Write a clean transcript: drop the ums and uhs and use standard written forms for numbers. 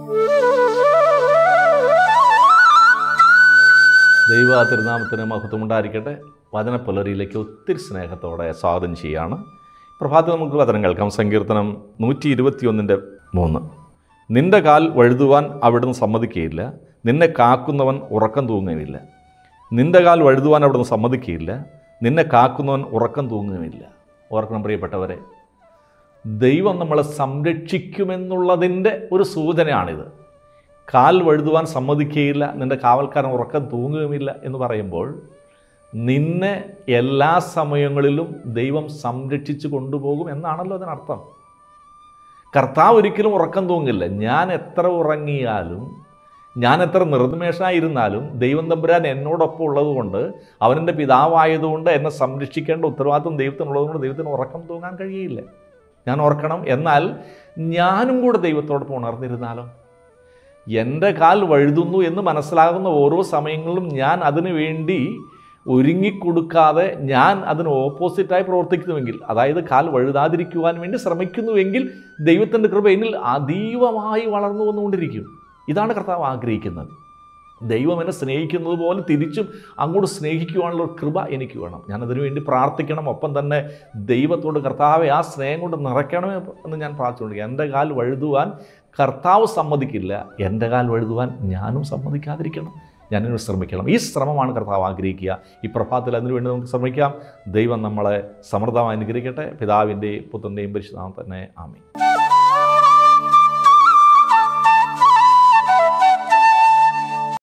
ദൈവ തിരുനാമത്തിന് മഹത്വമുണ്ടായിരിക്കട്ടെ. വചനപ്പുലരിയിലേക്ക് ഒത്തിരി സ്നേഹത്തോടെ സ്വാഗതം ചെയ്യുകയാണ്. പ്രഭാതത്തിൽ നമുക്ക് വചനം കേൾക്കാം. സങ്കീർത്തനം 121:3. നിന്റെ കാൽ വഴുതുവാൻ അവിടുന്ന് സമ്മതിക്കുകയില്ല, നിന്നെ കാക്കുന്നവൻ ഉറക്കം തൂങ്ങുകയില്ല. നിന്റെ കാൽ വഴുതുവാൻ അവിടുന്ന് സമ്മതിക്കുകയില്ല, നിന്നെ കാക്കുന്നവൻ ഉറക്കം തൂങ്ങുകയില്ല. ഓർക്കണം പ്രിയപ്പെട്ടവരെ, ദൈവം നമ്മളെ സംരക്ഷിക്കുമെന്നുള്ളതിൻ്റെ ഒരു സൂചനയാണിത്. കാൽ വഴുതുവാൻ സമ്മതിക്കുകയില്ല, നിൻ്റെ കാവൽക്കാരൻ ഉറക്കം തൂങ്ങുകയുമില്ല എന്ന് പറയുമ്പോൾ നിന്നെ എല്ലാ സമയങ്ങളിലും ദൈവം സംരക്ഷിച്ചു കൊണ്ടുപോകും എന്നാണല്ലോ അതിനർത്ഥം. കർത്താവ് ഒരിക്കലും ഉറക്കം തൂങ്ങില്ല. ഞാൻ എത്ര ഉറങ്ങിയാലും, ഞാൻ എത്ര നിർനിമേഷനായിരുന്നാലും ദൈവം തമ്പുരാൻ എന്നോടൊപ്പം ഉള്ളതുകൊണ്ട്, അവനെൻ്റെ പിതാവായതുകൊണ്ട് എന്നെ സംരക്ഷിക്കേണ്ട ഉത്തരവാദിത്വം ദൈവത്തിനുള്ളതുകൊണ്ട് ദൈവത്തിന് ഉറക്കം തൂങ്ങാൻ കഴിയില്ല. ഞാൻ ഓർക്കണം. എന്നാൽ ഞാനും കൂടെ ദൈവത്തോടൊപ്പം ഉണർന്നിരുന്നാലോ? എൻ്റെ കാൽ വഴുതുന്നു എന്ന് മനസ്സിലാകുന്ന ഓരോ സമയങ്ങളിലും ഞാൻ അതിനു വേണ്ടി ഒരുങ്ങിക്കൊടുക്കാതെ ഞാൻ അതിന് ഓപ്പോസിറ്റായി പ്രവർത്തിക്കുന്നുവെങ്കിൽ, അതായത് കാൽ വഴുതാതിരിക്കുവാൻ വേണ്ടി ശ്രമിക്കുന്നുവെങ്കിൽ, ദൈവത്തിൻ്റെ കൃപ എന്നിൽ അതീവമായി വളർന്നു വന്നുകൊണ്ടിരിക്കും. ഇതാണ് കർത്താവ് ആഗ്രഹിക്കുന്നത്. ദൈവം എന്നെ സ്നേഹിക്കുന്നത് പോലെ തിരിച്ചും അങ്ങോട്ട് സ്നേഹിക്കുവാനുള്ള കൃപ എനിക്ക് വേണം. ഞാനതിനു വേണ്ടി പ്രാർത്ഥിക്കണം. ഒപ്പം തന്നെ ദൈവത്തോട് കർത്താവെ ആ സ്നേഹം കൊണ്ട് നിറയ്ക്കണമേ എന്ന് ഞാൻ പ്രാർത്ഥിച്ചുകൊണ്ടിരിക്കുക. എൻ്റെ കാൽ വഴുതുവാൻ കർത്താവ് സമ്മതിക്കില്ല, എൻ്റെ കാൽ വഴുതുവാൻ ഞാനും സമ്മതിക്കാതിരിക്കണം. ഞാനിതിന് ശ്രമിക്കണം. ഈ ശ്രമമാണ് കർത്താവ് ആഗ്രഹിക്കുക. ഈ പ്രഭാതത്തിൽ അതിനുവേണ്ടി നമുക്ക് ശ്രമിക്കാം. ദൈവം നമ്മളെ സമൃദ്ധമായി അനുഗ്രഹിക്കട്ടെ. പിതാവിൻ്റെയും പുത്രൻ്റെയും പരിശുദ്ധാത്മാവിൽ തന്നെ ആമേൻ.